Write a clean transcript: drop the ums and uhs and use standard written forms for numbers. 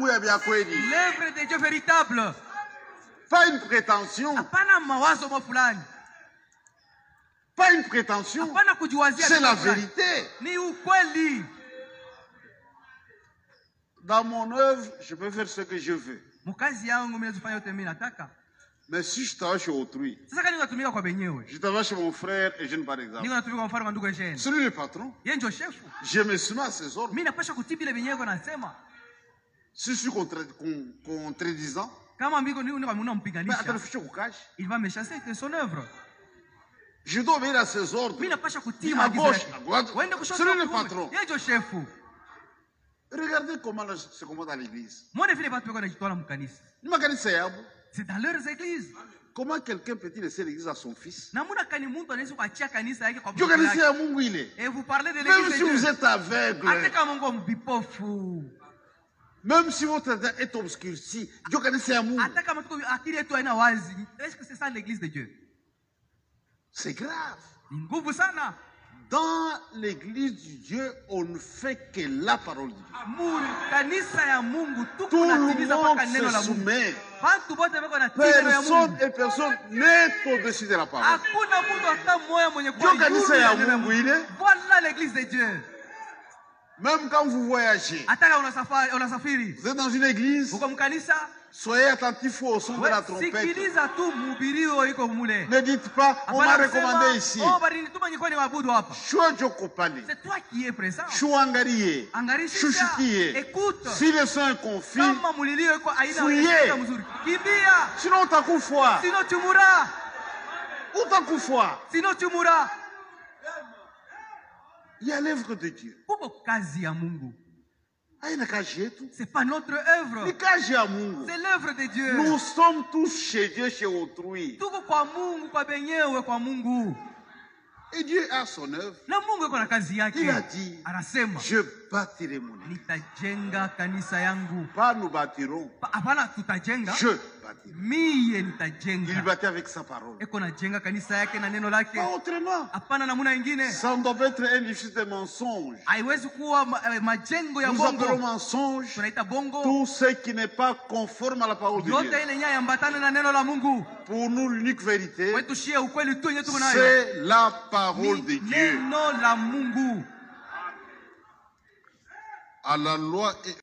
L'œuvre de Dieu véritable. Pas une prétention. Pas une prétention. C'est la vérité. Dans mon œuvre, je peux faire ce que je veux. Mais si je travaille chez autrui, je travaille chez mon frère et jeune par exemple. C'est lui le patron. Je me soumets à ses ordres. Si je suis contredisant, il va me chasser de son œuvre. Je dois obéir à ses ordres. À gauche, à droite. C'est lui le patron. Regardez comment se comporte à l'église. C'est dans leurs églises. Comment quelqu'un peut-il laisser l'église à son fils? Et vous parlez de l'église. Même si vous êtes aveugle, même si votre tête est obscurcie, est-ce que c'est ça l'église de Dieu? C'est grave. Dans l'église de Dieu, on ne fait que la parole de Dieu. Tout le monde se soumet. Personne n'est au-dessus de la parole. Voilà l'église de Dieu. Même quand vous voyagez, vous êtes dans une église, soyez attentifs au son de la trompette. Ne dites pas, on m'a recommandé ici. C'est toi qui es présent. Écoute. Si le son est confus, fuyez. Sinon t'accoufois. Sinon tu mourras. Ou t'accoufois. Sinon tu mourras. Il y a l'œuvre de Dieu. C'est pas notre œuvre. C'est l'œuvre de Dieu. Nous sommes tous chez Dieu, chez autrui. Et Dieu a son œuvre. Il a dit, je bâtirai mon église. Pas nous bâtirons. Je bâtirai. Il bâtit avec sa parole. Pas autrement. Ça ne doit pas être un édifice de mensonge. Nous appelons mensonge tout ce qui n'est pas conforme à la parole de Dieu. Pour nous, l'unique vérité, c'est la parole de Dieu. À la loi et